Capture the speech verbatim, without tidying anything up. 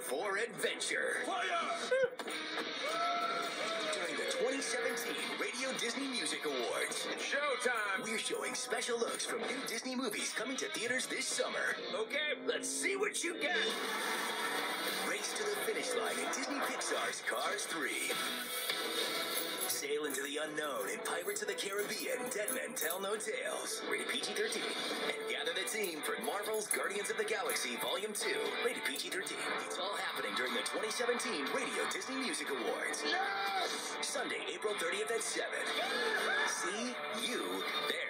for adventure. Fire! During the twenty seventeen Radio Disney Music Awards, Showtime! we're showing special looks from new Disney movies coming to theaters this summer. Okay, let's see what you got. Race to the finish line in Disney Pixar's Cars three. Sail into the unknown in Pirates of the Caribbean, Dead Men Tell No Tales, rated P G thirteen. And gather the team for Marvel's Guardians of the Galaxy Volume two, rated P G thirteen. It's all happening during the twenty seventeen Radio Disney Music Awards. Yes! Sunday, April thirtieth at seven. See you there.